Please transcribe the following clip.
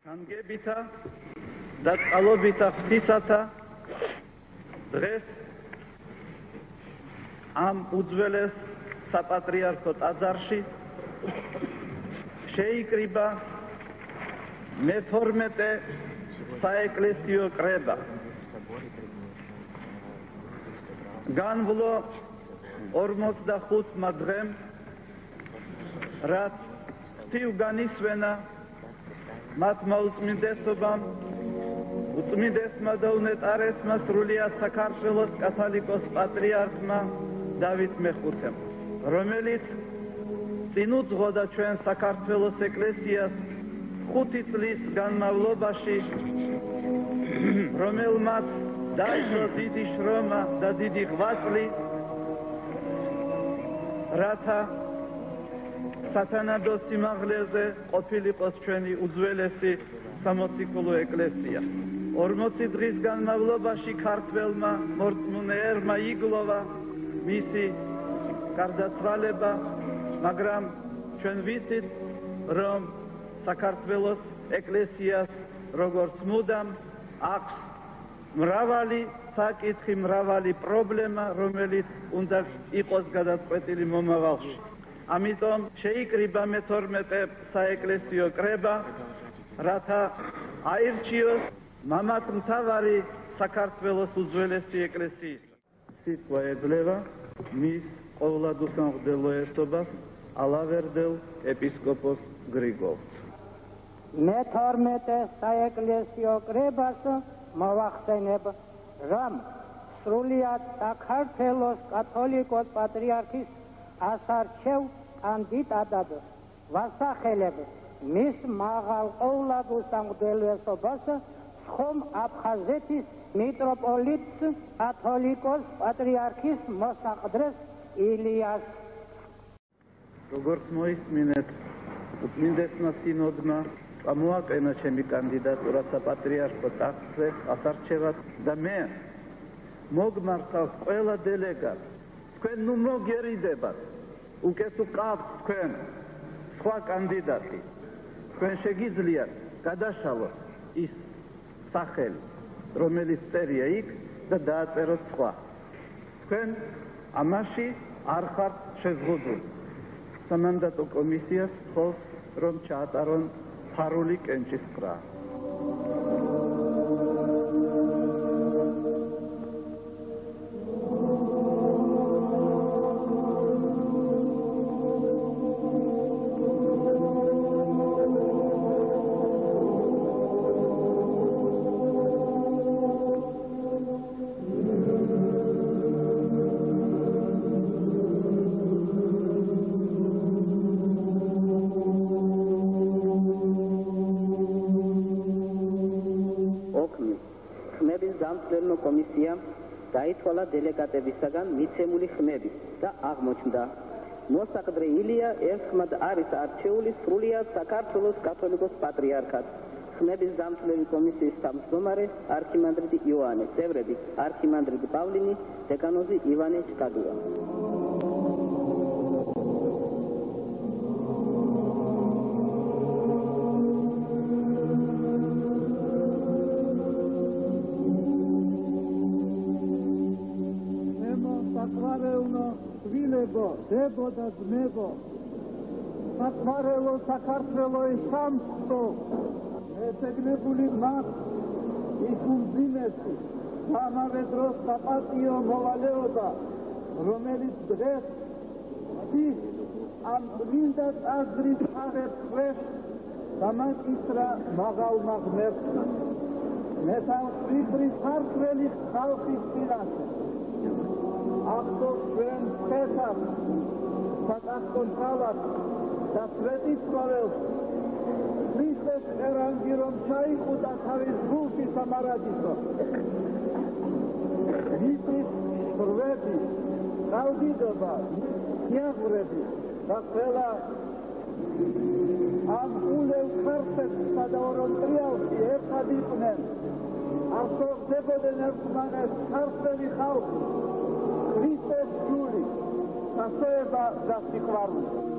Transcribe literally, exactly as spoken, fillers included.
Kangabita, dat alobita ღვთისათა დღეს ამ უძველეს საპატრიარქო ტაძარში შეიკრიბა მეთორმეტე საეკლესიო კრება. განვლო ორმოცდახუთმა დღემ, რაც ღვთივ განისვენა მათ მოუწმინდესობამ, უწმინდესმა და უნეტარესმა სრულიად საქართველოს კათოლიკოს პატრიარქმა დავით მეხუთემ, რომელიც წინ უძღოდა ჩვენ საქართველოს ეკლესიას ხუთი წლის განმავლობაში, რომელმაც დაიწყო დიდი შრომა და დიდი ღვაწლი, რათა სათანადო სიმაღლეზე ყოფილიყოს ჩვენი უძველესი სამოციქულო ეკლესია. ორმოცი დღის განმავლობაში ქართველმა მორწმუნეერმა იგლოვა მისი გარდაცვალება, მაგრამ ჩვენ ვიცით, რომ საქართველოს ეკლესიას როგორც მუდამ აქვს მრავალი საკითხი, მრავალი პრობლემა, რომელიც უნდა იყოს გადაწყვეტილი მომავალში. ამიტომ შეიკრიბა მეთორმეტე საეკლესიო კრება, რათა აირჩიოს მამად მთავარი საქართველოს უძველესი ეკლესიის. სიტყვა ეძლევა მის ყოვლადუსამღდელო ერთობას ალავერდელ ეპისკოპოს გრიგოლს. მეთორმეტე საეკლესიო კრებას მოვახსენებ, რომ სრულიად საქართველოს კათოლიკოს პატრიარქის ასარჩევ კანდიდატად ვასახელებ მის მაღალ ყოვლადუსამღდელესობას სხომ აფხაზეთის მიტროპოლიტს კათოლიკოს პატრიარქის მოსაყდრეს ილიას. როგორც მოისმინეთ, უწმინდესმა სინოდმა წამოაყენა ჩემი კანდიდატურა საპატრიარქო ტახტზე ასარჩევად და მე მოგმართავს ყველა დელეგატს. თქვენ ნუ მოგერიდებათ, უკეთ უყავთ თქვენ სხვა კანდიდატი. თქვენ შეგიძლიათ გადაშალოთ ის სახელი, რომელიც წერია იქ და დააწეროთ სხვა. თქვენ ამაში არ ხართ შეზღუდული. სამანდატო კომისიას სთხოვს, რომ ჩაატარონ ფარული კენჭისყრა. დამცველნო კომისიამ დაითვალა დელეგატებისაგან მიცემული ხმები და აღმოჩნდა, მოსაყდრე ილია ერთხმად არის არჩეული სრულიად საქართველოს კათოლიკოს პატრიარქად. ხმების დამცველი კომისიის თავმჯდომარე არქიმანდრიტი იოანე, წევრები არქიმანდრიტი პავლინი, დეკანოზი ივანე ჩკადურა. დებო და ძმებო, საყვარელო საქართველოს სამწყო, მესეგნებული მაქვს ის უმძიმესი და ამავე დროს საპატიო მოვალეობა, რომელიც დღეს ის ამ წმინდა ტაძრის ხარებს ხვევს დამაკისრა მაღალმა ღმერთმა, მეთანხმების ქართველი ხალხის წინაშე. ახდოს ჩვენ ფესად, საკახტონ თავად და სვეტიცვალელს ქრისტეს ერანგი რომ ჩაიყუტა თავის გულში სამარადისო. მისთვის სრვები, კალდიდობა, მიაღვრები და ყველა ამ ულევ ქართველსა და ორონტრიალში ერთად იყვნენ. ახდოს ხდებოდნენ ერთმანეს ქართველი ხალხი. Ქრისტეს ჯული, სასოება და სიყვარული.